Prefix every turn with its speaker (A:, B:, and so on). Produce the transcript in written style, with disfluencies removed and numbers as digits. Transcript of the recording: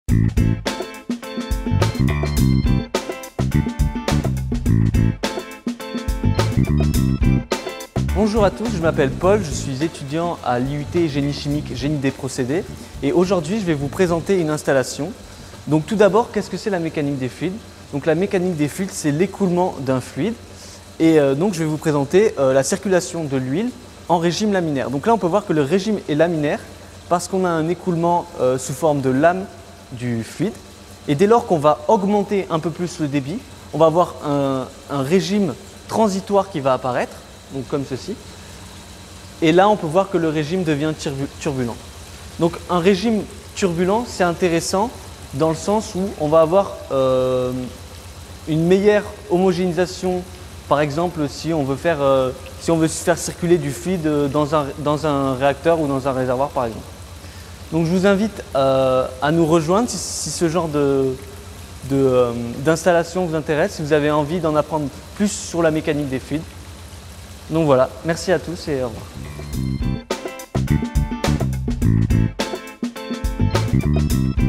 A: Bonjour à tous, je m'appelle Paul, je suis étudiant à l'IUT Génie chimique, Génie des procédés et aujourd'hui je vais vous présenter une installation. Donc tout d'abord, qu'est-ce que c'est la mécanique des fluides? Donc la mécanique des fluides, c'est l'écoulement d'un fluide et donc je vais vous présenter la circulation de l'huile en régime laminaire. Donc là on peut voir que le régime est laminaire parce qu'on a un écoulement sous forme de lame du fluide et dès lors qu'on va augmenter un peu plus le débit, on va avoir un régime transitoire qui va apparaître. Donc comme ceci. Et là, on peut voir que le régime devient turbulent. Donc un régime turbulent, c'est intéressant dans le sens où on va avoir une meilleure homogénéisation. Par exemple, si on veut faire circuler du fluide dans un réacteur ou dans un réservoir, par exemple. Donc je vous invite à nous rejoindre si ce genre d'installation vous intéresse, si vous avez envie d'en apprendre plus sur la mécanique des fluides. Donc voilà, merci à tous et au revoir.